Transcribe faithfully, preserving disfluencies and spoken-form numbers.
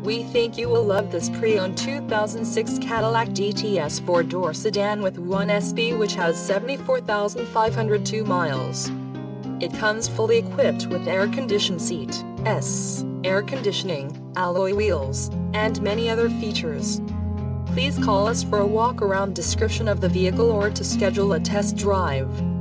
We think you will love this pre-owned two thousand six Cadillac D T S four-door sedan with one S P which has seventy-four thousand five hundred two miles. It comes fully equipped with air-conditioned seat, S, air conditioning, alloy wheels, and many other features. Please call us for a walk-around description of the vehicle or to schedule a test drive.